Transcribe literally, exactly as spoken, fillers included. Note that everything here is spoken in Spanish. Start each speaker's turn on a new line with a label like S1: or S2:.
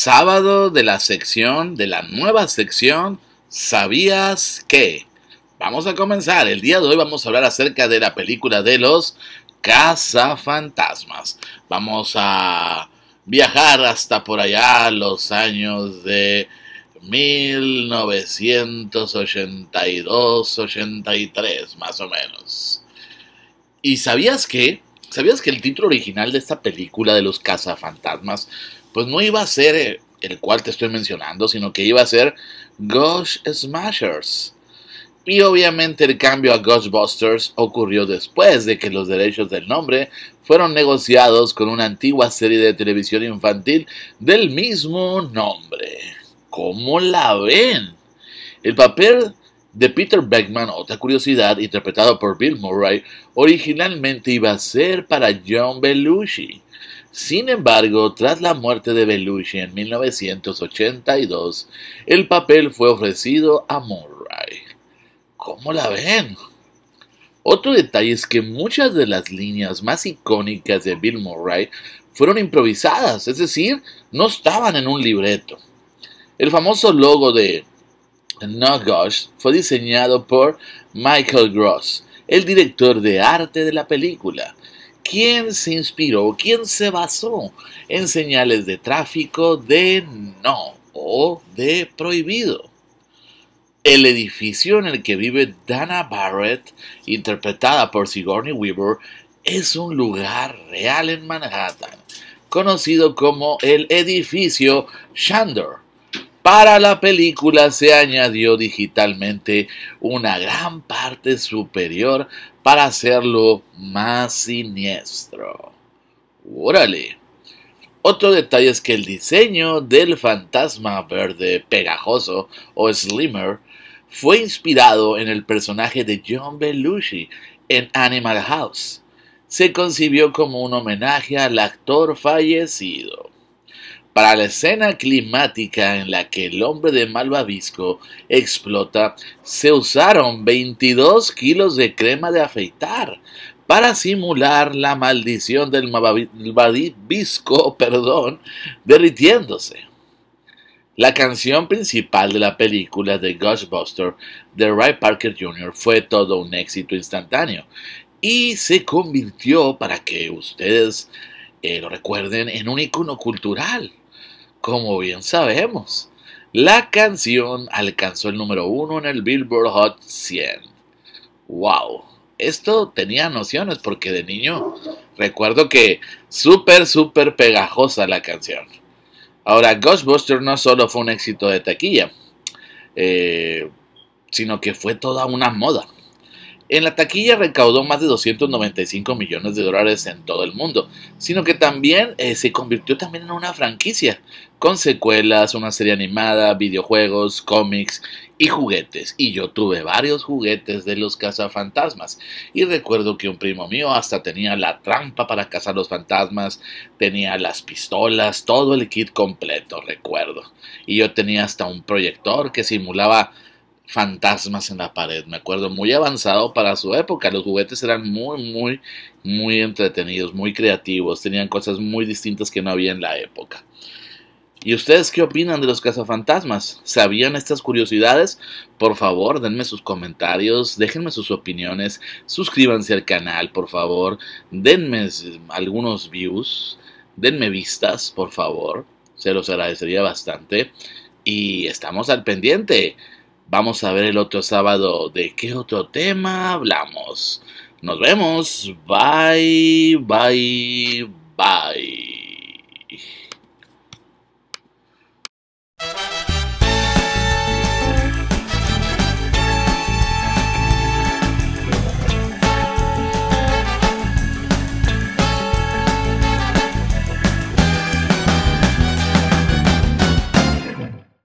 S1: sábado de la sección, de la nueva sección, ¿sabías qué? Vamos a comenzar. El día de hoy vamos a hablar acerca de la película de los cazafantasmas. Vamos a viajar hasta por allá los años de mil novecientos ochenta y dos, ochenta y tres, más o menos. ¿Y sabías qué? ¿Sabías que el título original de esta película de los cazafantasmas pues no iba a ser el cual te estoy mencionando, sino que iba a ser Ghost Smashers? Y obviamente el cambio a Ghostbusters ocurrió después de que los derechos del nombre fueron negociados con una antigua serie de televisión infantil del mismo nombre. ¿Cómo la ven? El papel de Peter Venkman, otra curiosidad, interpretado por Bill Murray, originalmente iba a ser para John Belushi. Sin embargo, tras la muerte de Belushi en mil novecientos ochenta y dos, el papel fue ofrecido a Murray. ¿Cómo la ven? Otro detalle es que muchas de las líneas más icónicas de Bill Murray fueron improvisadas, es decir, no estaban en un libreto. El famoso logo de No Ghost fue diseñado por Michael Gross, el director de arte de la película, quien se inspiró, quien se basó en señales de tráfico de no o de prohibido. El edificio en el que vive Dana Barrett, interpretada por Sigourney Weaver, es un lugar real en Manhattan, conocido como el edificio Chandor. Para la película se añadió digitalmente una gran parte superior para hacerlo más siniestro. ¡Órale! Otro detalle es que el diseño del fantasma verde pegajoso o Slimmer fue inspirado en el personaje de John Belushi en Animal House. Se concibió como un homenaje al actor fallecido. Para la escena climática en la que el hombre de Malvavisco explota, se usaron veintidós kilos de crema de afeitar para simular la maldición del Malvavisco, perdón, derritiéndose. La canción principal de la película de Ghostbusters de Ray Parker junior fue todo un éxito instantáneo y se convirtió, para que ustedes eh, lo recuerden, en un icono cultural. Como bien sabemos, la canción alcanzó el número uno en el Billboard Hot cien. ¡Wow! Esto tenía nociones porque de niño recuerdo que súper, súper pegajosa la canción. Ahora, Ghostbusters no solo fue un éxito de taquilla, eh, sino que fue toda una moda. En la taquilla recaudó más de doscientos noventa y cinco millones de dólares en todo el mundo, sino que también eh, se convirtió también en una franquicia, con secuelas, una serie animada, videojuegos, cómics y juguetes. Y yo tuve varios juguetes de los cazafantasmas. Y recuerdo que un primo mío hasta tenía la trampa para cazar los fantasmas, tenía las pistolas, todo el kit completo, recuerdo. Y yo tenía hasta un proyector que simulaba fantasmas en la pared, me acuerdo, muy avanzado para su época. Los juguetes eran muy, muy, muy entretenidos, muy creativos, tenían cosas muy distintas que no había en la época. ¿Y ustedes qué opinan de los cazafantasmas? ¿Sabían estas curiosidades? Por favor, denme sus comentarios, déjenme sus opiniones, suscríbanse al canal, por favor, denme algunos views, denme vistas, por favor, se los agradecería bastante. Y estamos al pendiente. Vamos a ver el otro sábado de qué otro tema hablamos. Nos vemos. Bye, bye, bye.